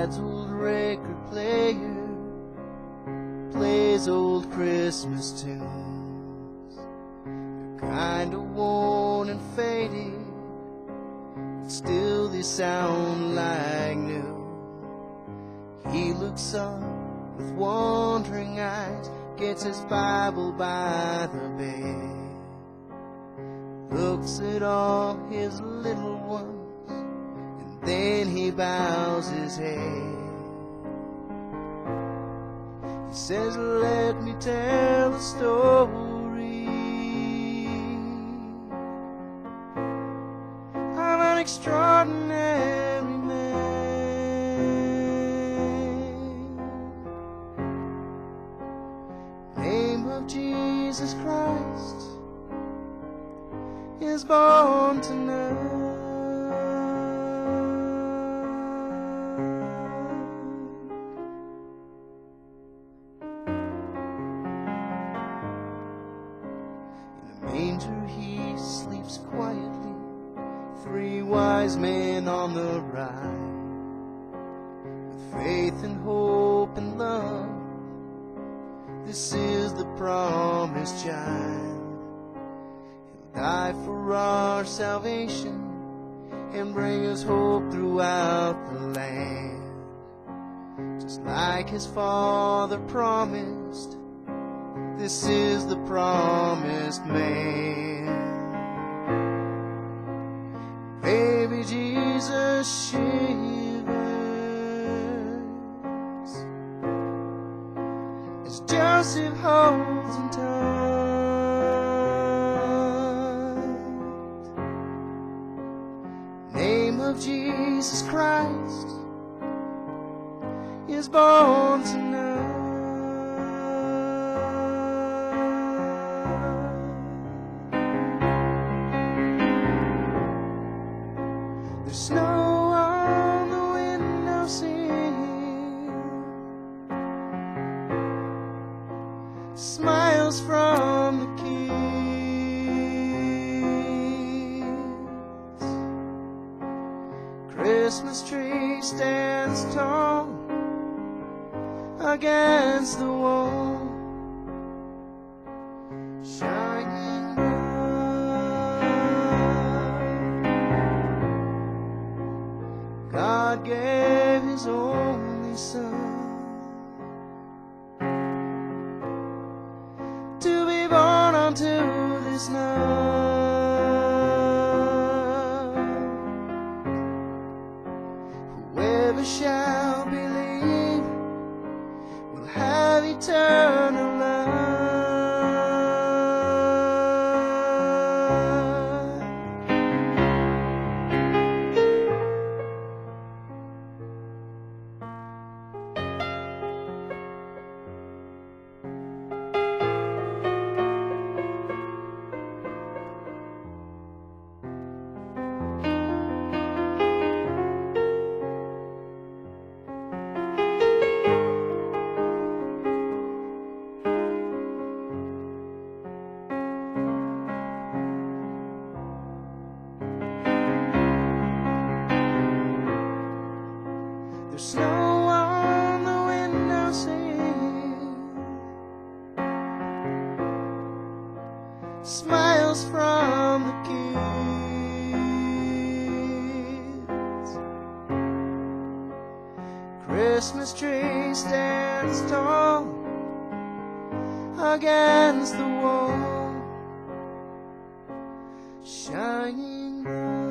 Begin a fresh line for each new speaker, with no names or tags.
Dad's old record player plays old Christmas tunes. They're kinda worn and faded, but still they sound like new. He looks up with wondering eyes, gets his Bible by the bed, looks at all his little ones, and then he bows his head. He says, let me tell a story of an extraordinary man. Name of Jesus Christ is born tonight. In a manger he sleeps quietly, 3 wise men on the ride. With faith and hope and love, this is the promised child. Die for our salvation and bring us hope throughout the land. Just like his father promised, this is the promised man. Baby Jesus shivers as Joseph holds him tight. Name of Jesus Christ is born tonight. There's snow on the windowsill, smiles from the kids. Christmas tree stands tall against the wall, shining bright. God gave his only Son to be born unto this night. Whoever shall believe will have eternal life. There's snow on the windowsill, smiles from the kids. Christmas tree stands tall against the wall, shining bright.